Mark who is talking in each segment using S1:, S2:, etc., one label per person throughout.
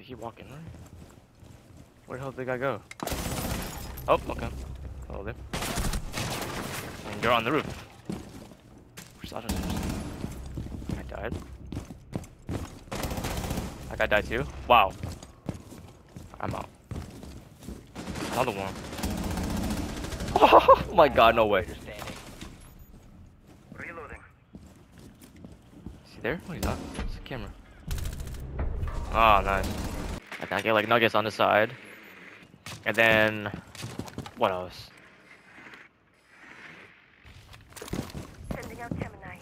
S1: keep walking, right? Where the hell did the guy go? Oh, okay. Hello there. And you're on the roof. Where's Sasha? I died. That guy died too? Wow. I'm out. Another one. Oh my god, no way.
S2: Reloading.
S1: Is he there? Oh, he's not. It's the camera. Oh, nice. I can get like nuggets on the side. And then... what else?
S3: Sending out Gemini.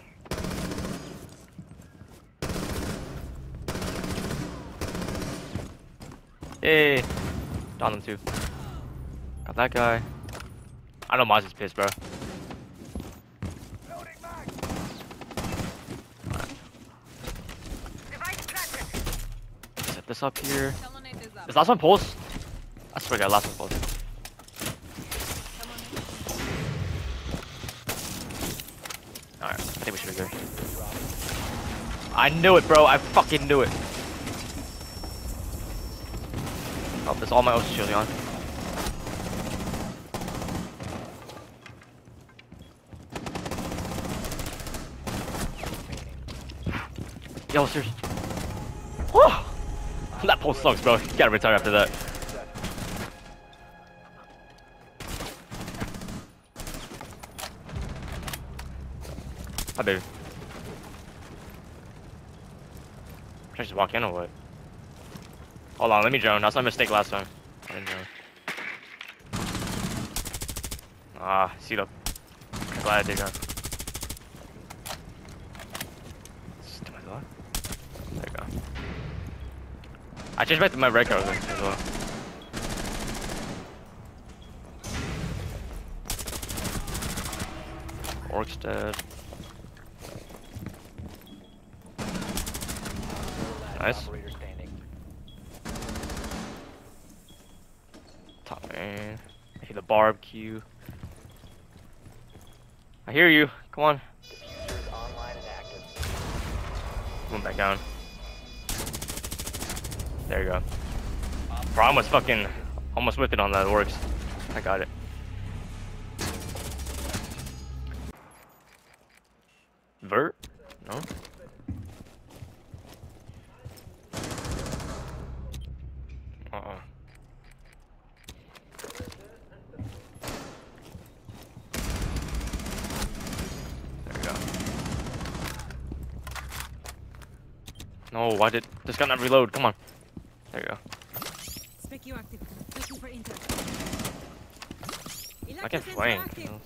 S1: Yay! Down them too. Got that guy. I know Maz is pissed, bro.
S2: Loading back.
S3: Device planted.
S1: Set this up here. Is last one pulse? I swear to God, last one pulse. Alright, I think we should be good. I knew it, bro. I fucking knew it. Oh, there's all my ocean shielding on. Yo, seriously. Oh! That pulse sucks, bro. You gotta retire after that. Hi, baby. Should I just walk in or what? Hold on, let me drone. That's my mistake last time. I didn't drone. Ah, seat up. Glad I did that. To my left. There you go. I changed back to my red card as well. Orc's dead. Nice. Top man. I hear the barbecue. I hear you. Come on. Going back down. There you go. Bro, I almost fucking almost whipped it on that. It works. I got it. Vert? No? Uh-uh. There we go. No, why did this gun not reload? Come on. There you go.
S4: Spec you active. Looking for intel.
S1: I can't flank.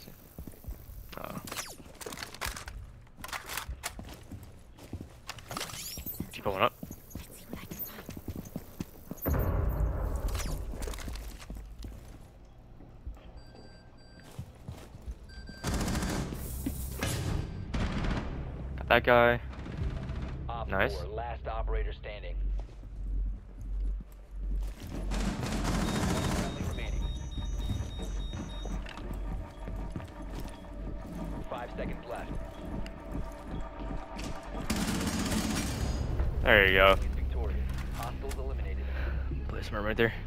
S1: Keep going up. Got that guy. Nice.
S2: Last operator standing. Remaining. 5 seconds left.
S1: There you go.
S2: Victorious. Hostiles eliminated.
S1: Placement right there.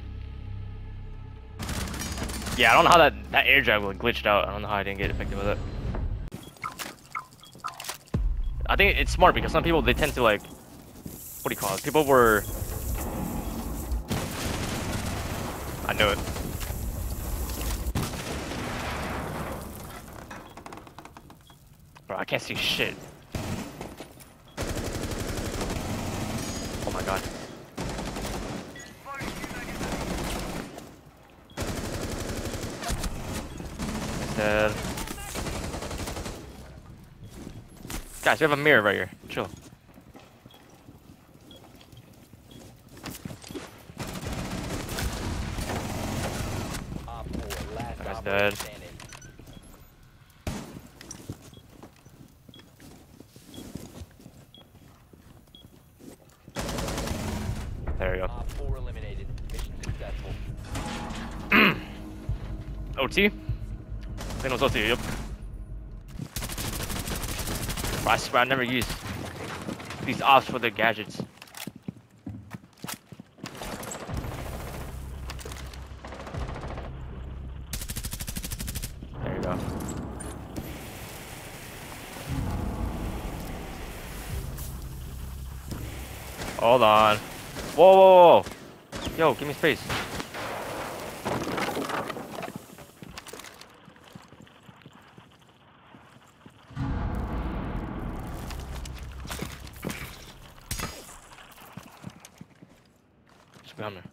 S1: Yeah, I don't know how that air drive was glitched out. I don't know how I didn't get affected with it. I think it's smart because some people, they tend to like, what do you call it? People were, I knew it. Bro, I can't see shit. Oh my god. Dead. Guys, we have a mirror right here. Chill. That's dead. There you go. OT? I think it was OT, yep. I swear I never use these ops for the gadgets. go. Hold on. Whoa, whoa, whoa. Yo, give me space. Just behind me.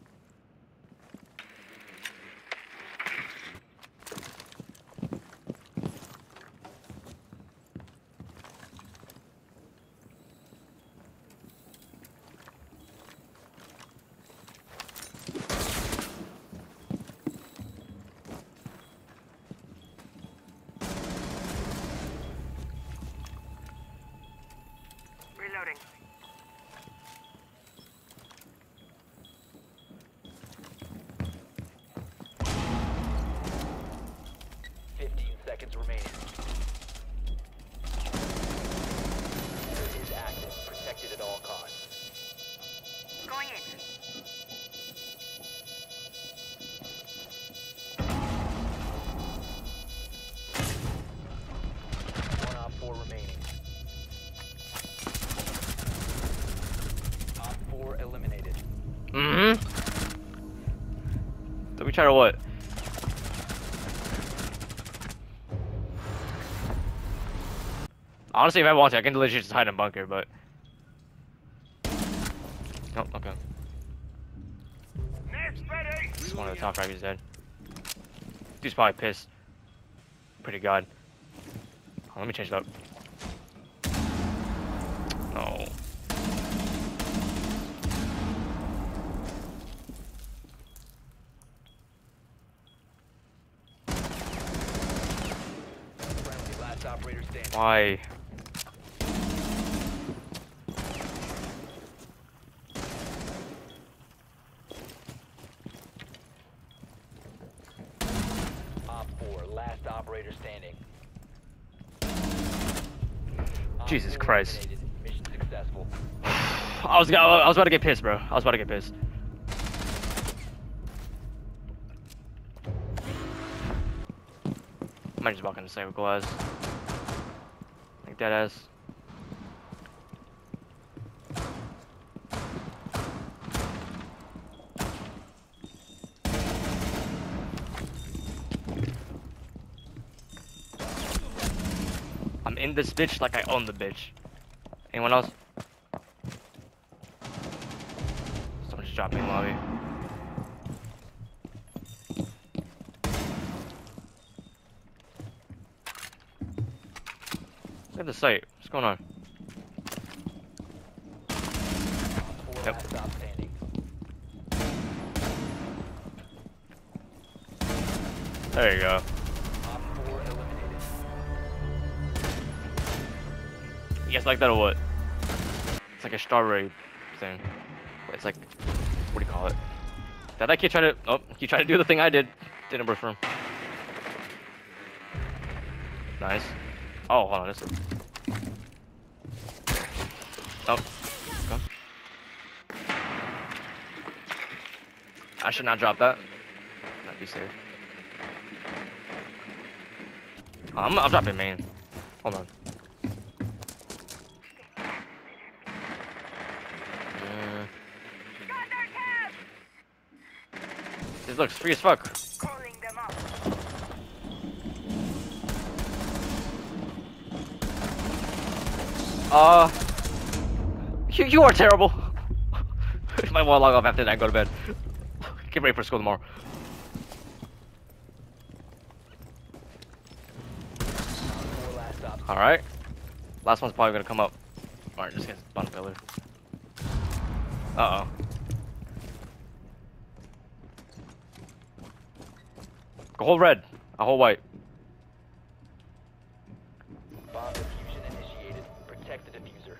S3: Reloading.
S2: Seconds remaining. Diffuser is active. Protected at all costs.
S3: Going in.
S2: One op 4 remaining. Op 4 eliminated.
S1: Mm-hmm. Did we try to what? Honestly, if I want to, I can literally just hide in bunker, but... Oh, okay. Just one of the top fragments dead. Dude's probably pissed. Pretty god. Oh, let me change it up. No.
S2: Friendly, last operator standing.
S1: Why?
S2: Op 4, last operator standing. Op
S1: Jesus
S2: 4
S1: Christ.
S2: eliminated. Mission successful.
S1: I was about to get pissed, bro. I was about to get pissed. I might just walk in the same glass. Like dead ass. I'm in this bitch like I own the bitch. Anyone else? Someone just dropped me in the lobby. Look at the site. What's going on?
S2: Op 4
S1: Yep.
S2: last op standing.
S1: There you go.
S2: Op 4 eliminated.
S1: You guys like that or what? It's like a strawberry thing. It's like, what do you call it? Did that kid try to? Oh, he tried to do the thing I did. Didn't work for him. Nice. Oh, hold on. This. Oh. Okay. I should not drop that. That'd be safe. I'll drop it main. Hold on. This looks free as fuck.
S3: Calling them up.
S1: You are terrible. I might want to log off after that and go to bed. Get ready for school tomorrow.
S2: Last op.
S1: Alright. Last one's probably gonna come up. Alright, just get bottom pillar. Uh oh. Go hold red. I hold white.
S2: Bomb diffusion initiated. Protect the diffuser.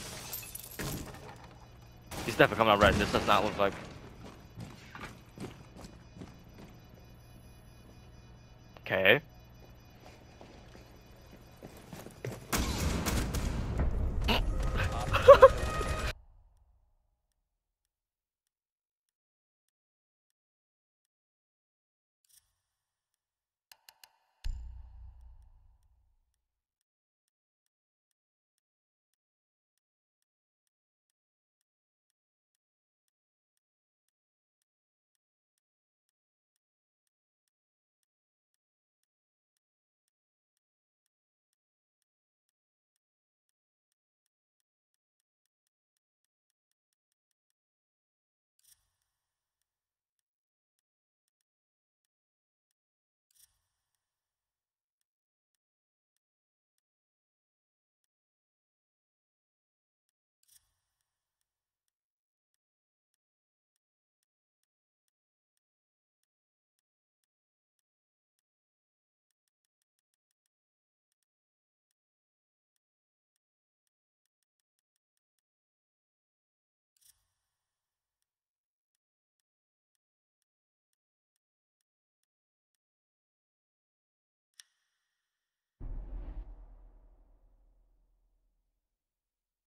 S1: He's definitely coming out red. This does not look like. Okay.